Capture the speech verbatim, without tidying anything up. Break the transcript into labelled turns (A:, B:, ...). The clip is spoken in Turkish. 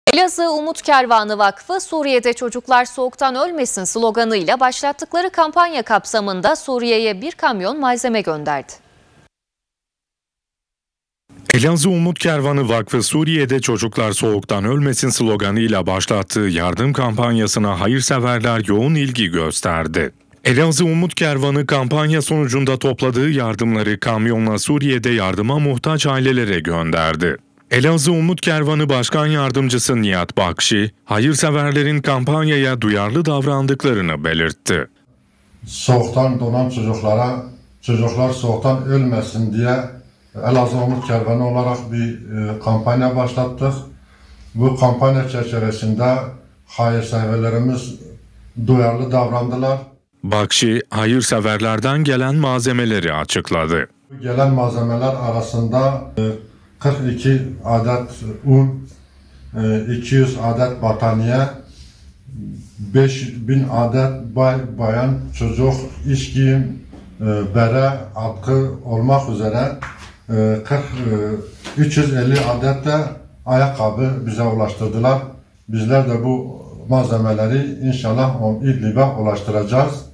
A: Elazığ Umut Kervanı Vakfı, Suriye'de çocuklar soğuktan ölmesin sloganıyla başlattıkları kampanya kapsamında Suriye'ye bir kamyon malzeme gönderdi.
B: Elazığ Umut Kervanı Vakfı, Suriye'de çocuklar soğuktan ölmesin sloganıyla başlattığı yardım kampanyasına hayırseverler yoğun ilgi gösterdi. Elazığ Umut Kervanı kampanya sonucunda topladığı yardımları kamyonla Suriye'de yardıma muhtaç ailelere gönderdi. Elazığ Umut Kervanı Başkan Yardımcısı Nihat Bakşi, hayırseverlerin kampanyaya duyarlı davrandıklarını belirtti.
C: Soğuktan donan çocuklara, çocuklar soğuktan ölmesin diye Elazığ Umut Kervanı olarak bir e, kampanya başlattık. Bu kampanya çerçevesinde hayırseverlerimiz duyarlı davrandılar.
B: Bakşi, hayırseverlerden gelen malzemeleri açıkladı.
C: Gelen malzemeler arasında e, kırk iki adet un, iki yüz adet battaniye, beş bin adet bay, bayan, çocuk, iş giyim, bere, atkı olmak üzere üç yüz elli adet de ayakkabı bize ulaştırdılar. Bizler de bu malzemeleri inşallah İdlib'e ulaştıracağız.